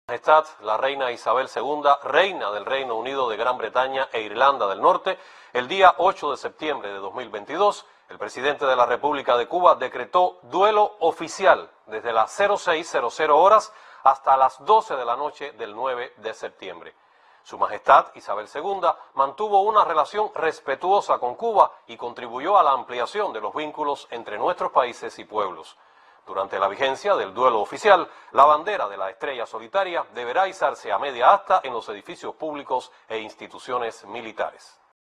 Majestad, la reina Isabel II, reina del Reino Unido de Gran Bretaña e Irlanda del Norte, el día 8 de septiembre de 2022, el presidente de la República de Cuba decretó duelo oficial desde las 06:00 horas hasta las 12 de la noche del 9 de septiembre. Su Majestad Isabel II mantuvo una relación respetuosa con Cuba y contribuyó a la ampliación de los vínculos entre nuestros países y pueblos. Durante la vigencia del duelo oficial, la bandera de la estrella solitaria deberá izarse a media asta en los edificios públicos e instituciones militares.